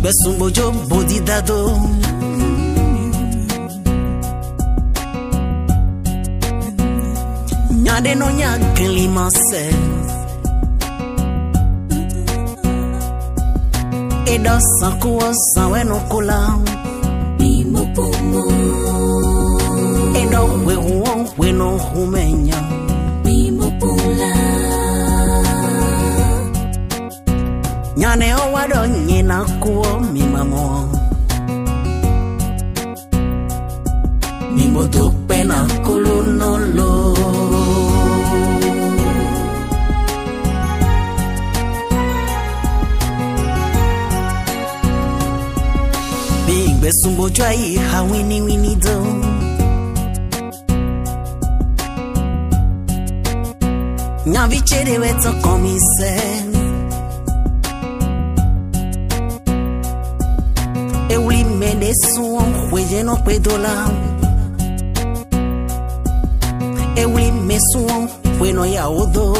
Besumbojo body dado. Nyade no nyakili mase. Edo sankuo sanwe no kula. Mimo pumo. Edo we no humenya. Mimo pula. Nyane owado nyina kuo mimamo. Mimo tupe na kulu no lo. Big besumbo jai hawini do. Nyavichere weto komise. Euli mende suon weje no pedola. Euli me suon we no ya odo.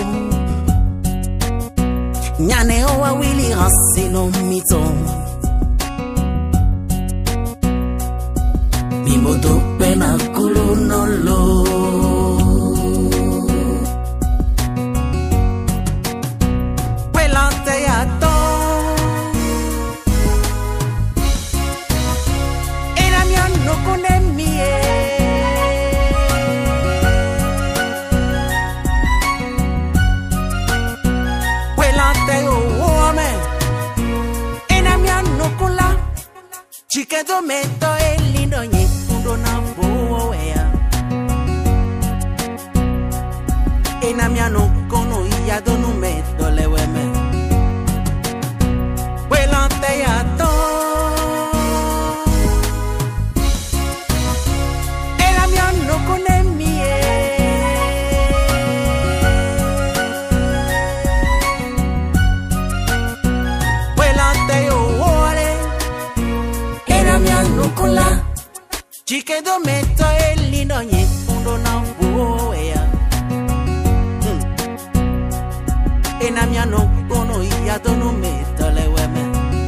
Nyane owa wili rase no mito. Mimodo pena kulu no lo. Pelante ya to. Era mi anno con le mie. Pelante uome. Era mi anno con la. Chique do meto e lindo nye. Na boya ena miano kono ya donu me dole weme welante ya to ena miano kone mie welante yo ore ena miano kola Chique do meto e lindo nye fundo na boya. Ena miano kono ya donu meto le weme.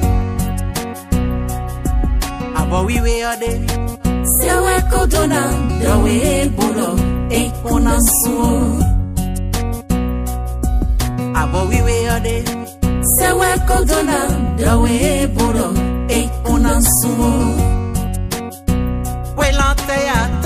Abo wiwe ade. Sewe kodona dawe bolo e kona suo. Abo wiwe ade. Sewe kodona dawe bolo e kona suo. Pelante ya